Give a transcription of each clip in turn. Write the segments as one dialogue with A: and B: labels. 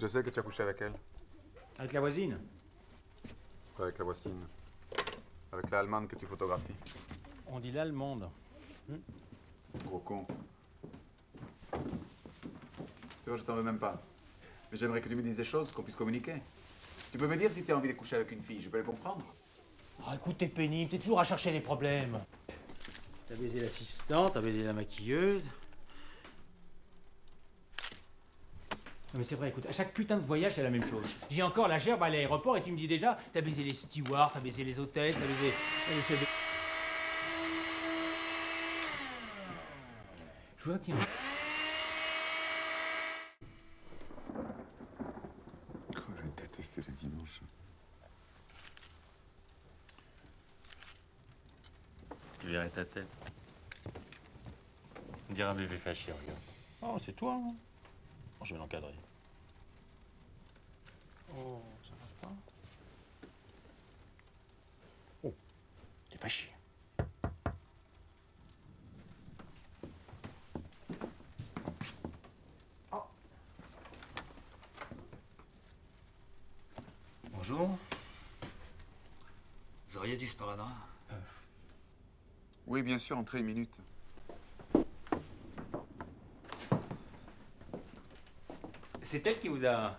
A: Je sais que tu as couché avec elle.
B: Avec la voisine?
A: Pas avec la voisine. Avec l'allemande que tu photographies.
B: On dit l'allemande.
A: Gros con. Tu vois, je t'en veux même pas. Mais j'aimerais que tu me dises des choses, qu'on puisse communiquer. Tu peux me dire si tu as envie de coucher avec une fille, je peux le comprendre.
B: Ah, écoute, t'es pénible, t'es toujours à chercher les problèmes. T'as baisé l'assistante, t'as baisé la maquilleuse. Non mais c'est vrai, écoute, à chaque putain de voyage, c'est la même chose. J'ai encore la gerbe à l'aéroport et tu me dis déjà, t'as baisé les stewards, t'as baisé les hôtesses, t'as baisé... Je vois, tiens.
A: Je déteste le dimanche.
C: Tu verrais ta tête. On dirait un bébé fâché, regarde. Oh, c'est toi, hein? Oh, je vais l'encadrer. Oh, ça va pas. Oh, t'es fâché. Oh.
D: Bonjour. Vous auriez du sparadrap?
A: Oui, bien sûr, entrez une minute.
B: C'est elle qui vous a...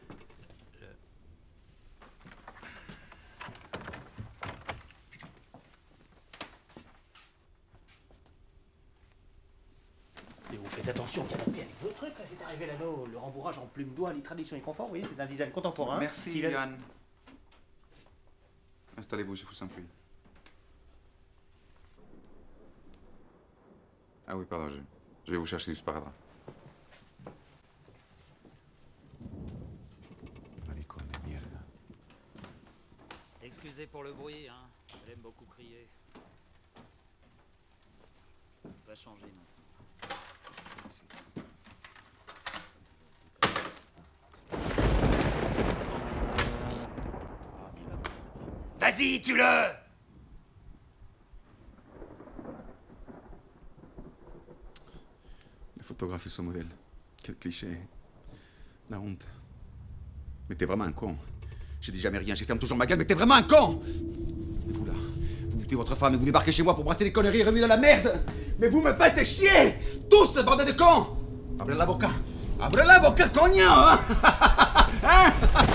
B: Et vous faites attention, canapé avec vos trucs, là, c'est arrivé l'anneau, le rembourrage en plume d'oie, les traditions et confort, vous voyez, c'est un design contemporain.
A: Merci,
B: qui va-
A: Yann. Installez-vous, je vous en prie. Ah oui, pardon, je vais vous chercher du sparadrap. Maricón de mierda.
D: Excusez pour le bruit, hein. Elle aime beaucoup crier. On va changer maintenant. Vas-y, tue-le!
A: Les photographes et son modèle. Quel cliché. La honte. Mais t'es vraiment un con. Je dis jamais rien, j'ai ferme toujours ma gueule, mais t'es vraiment un con! Et vous là, vous butez votre femme et vous débarquez chez moi pour brasser des conneries et remuer dans la merde! Mais vous me faites chier! Tous, bande de cons! Abre la boca! Abre la boca, coño! Hein? Hein?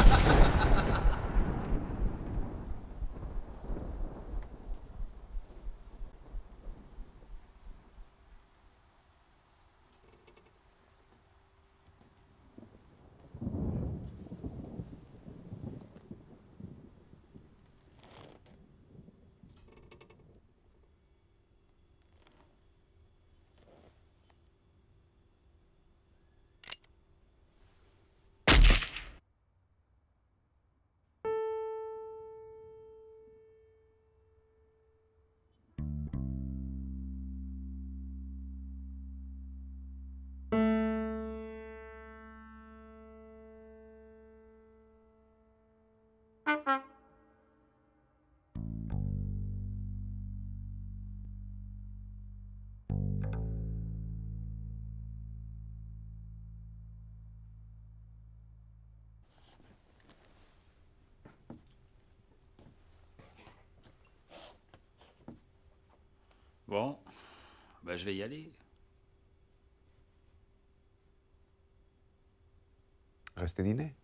D: Bon, bah je vais y aller.
A: Restez dîner.